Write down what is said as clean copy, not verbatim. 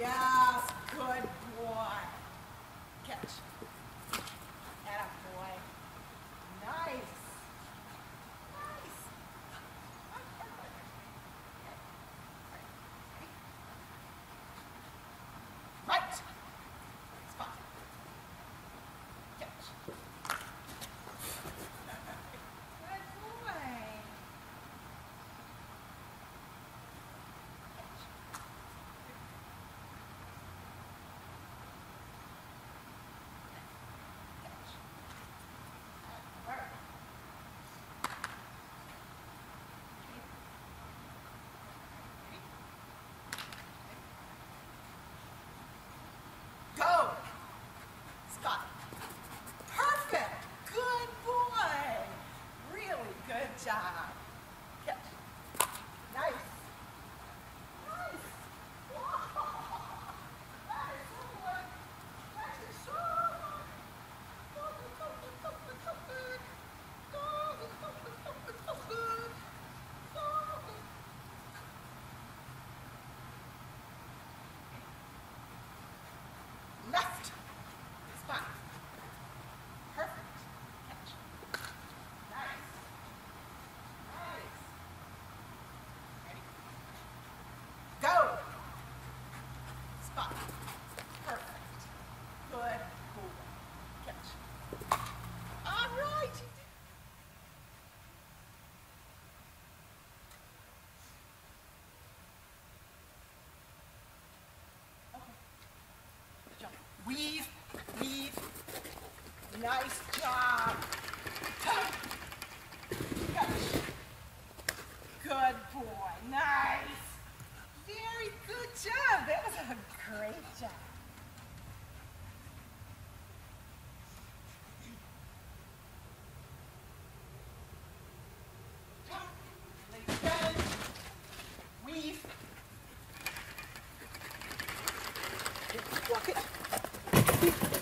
Yes, good boy. Catch. Atta boy. Nice. Nice. Right. Spot. Catch. Good boy. Go. Spot. Perfect. Good boy. Really good job. Catch. Nice. Nice. Wow. That is so good. That is so good. Go, go, go, go, go, go, go, good. Go, go, go, go, go, go, go, good. Go, go. Left. Spot. Perfect. Catch. Nice. Nice. Ready? Go. Spot. Perfect. Good. Cool. Catch. All right. You did. Okay. Jump. Weave. Weave. Nice job. Catch. Good boy. Nice. Very good job. That was a great job. Jump. Ladies bend. Weave. Walk it.